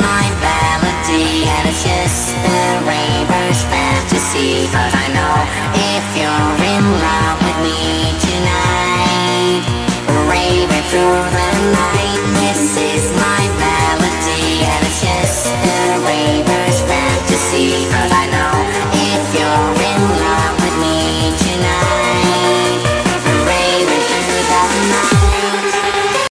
my melody, and it's just a raver's fantasy. But I know if you're in love